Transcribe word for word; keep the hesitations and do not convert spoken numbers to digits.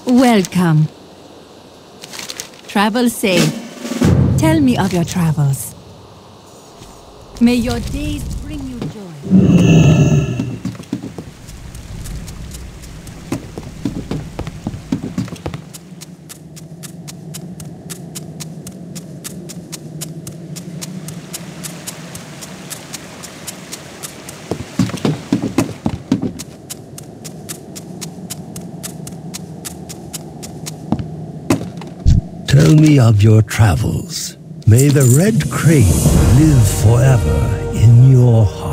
Welcome. Travel safe. Tell me of your travels. May your days bring you joy. Tell me of your travels. May the red crane live forever in your heart.